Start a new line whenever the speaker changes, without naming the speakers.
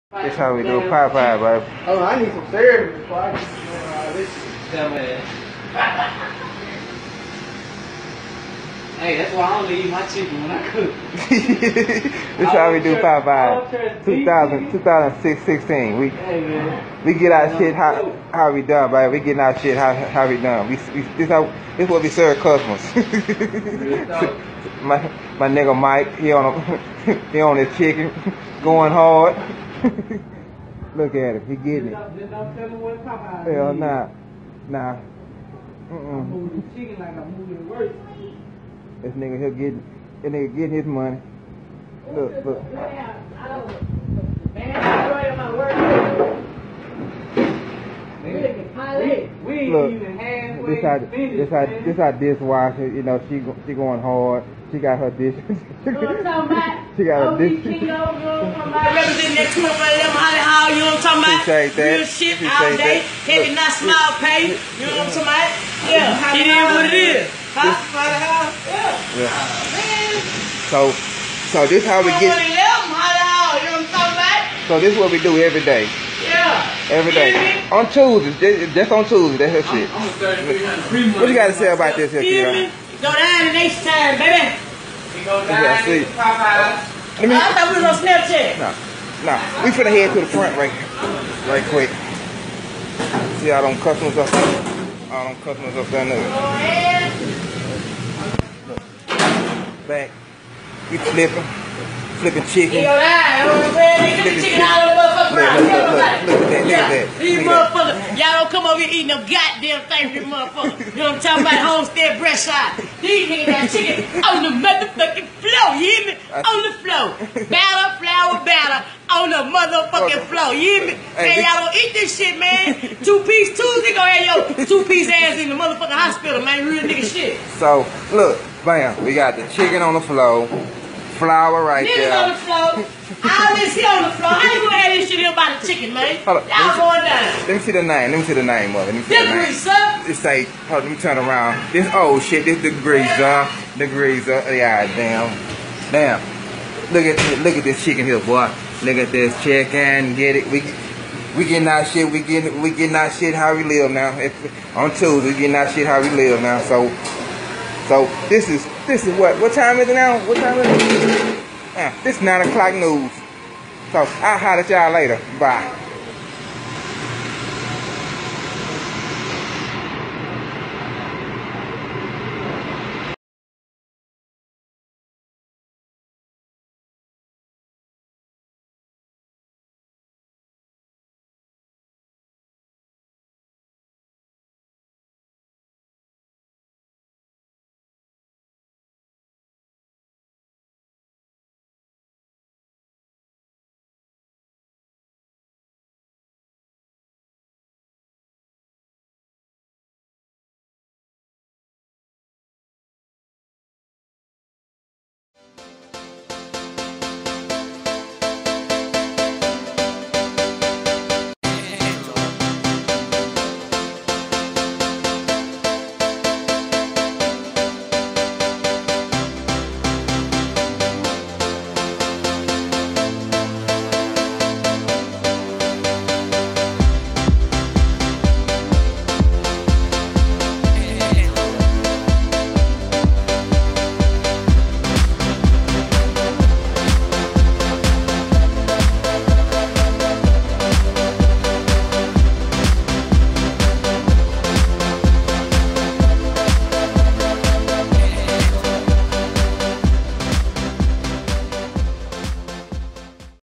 That's how we do Popeye, baby.
Oh, I need some cereal before I get this shit.
Dumbass. Hey, that's why I don't eat my chicken when I cook.
That's how we do Popeye. 2016. We get our shit how we done, baby. We getting our shit how we done. This what we serve customers. my nigga Mike, he on his chicken, going hard. Look at him, he getting it.
Just don't tell me what Popeye
Hell
is.
nah.
I'm moving the chicken like I'm moving the work.
This nigga getting his money. Look.
Man, I'm right on my work. We ain't
Look,
even halfway finished,
this our dishwasher, you know, she going hard. She got her dish. She got her dish.
Representing that 25 how you know what I'm talking about?
Appreciate that.
Real shit all
Appreciate
day.
that.
Heavy, not small pay. You know what I'm talking about? Yeah, it is what it is.
Yeah. So this how we get.
You know what I'm talking about?
So this is what we do every day.
Yeah.
Every day. On Tuesdays. Just on Tuesdays. That's her shit. What you got to say about this here,
Feel
Kira?
me? Go down the next time, baby.
We go down
Yeah, see.
to Popeye.
Let me.
I thought we was on Snapchat.
Nah. We finna head to the front right quick. See all them customers up there? All them customers up there. Look. Back. We flipping chicken.
You go down. Get the chicken out of the motherfucking ground.
Look at that.
These motherfuckers, y'all don't come over here eating no goddamn thing for these motherfuckers. You know what I'm talking about? Homestead breast side. These niggas got chicken on the motherfucking floor. You hear me? On the floor. Batter, flour, batter. On the motherfucking floor. You hear me? Man, y'all don't eat this shit, man. 2-piece Tuesday, go have your 2-piece ass in the motherfucking hospital, man. Real nigga shit.
So, look, bam, we got the chicken on the floor, flour right
Niggas
there.
on the floor. All this here on the floor. How you gonna have this shit here about the chicken, man?
Hold up,
Y'all going down.
Let me see the name of it. Let me see the name.
Delivery, sir.
It say, hold on, let me turn around. This old shit, this the greaser. Yeah, damn. Look at this chicken here, boy. Look at this chicken. Get it? We getting our shit. We getting our shit how we live now. On Tuesday, we getting our shit how we live now. So this is what time is it now? What time is it? This 9 o'clock news. So I'll holler at y'all later. Bye.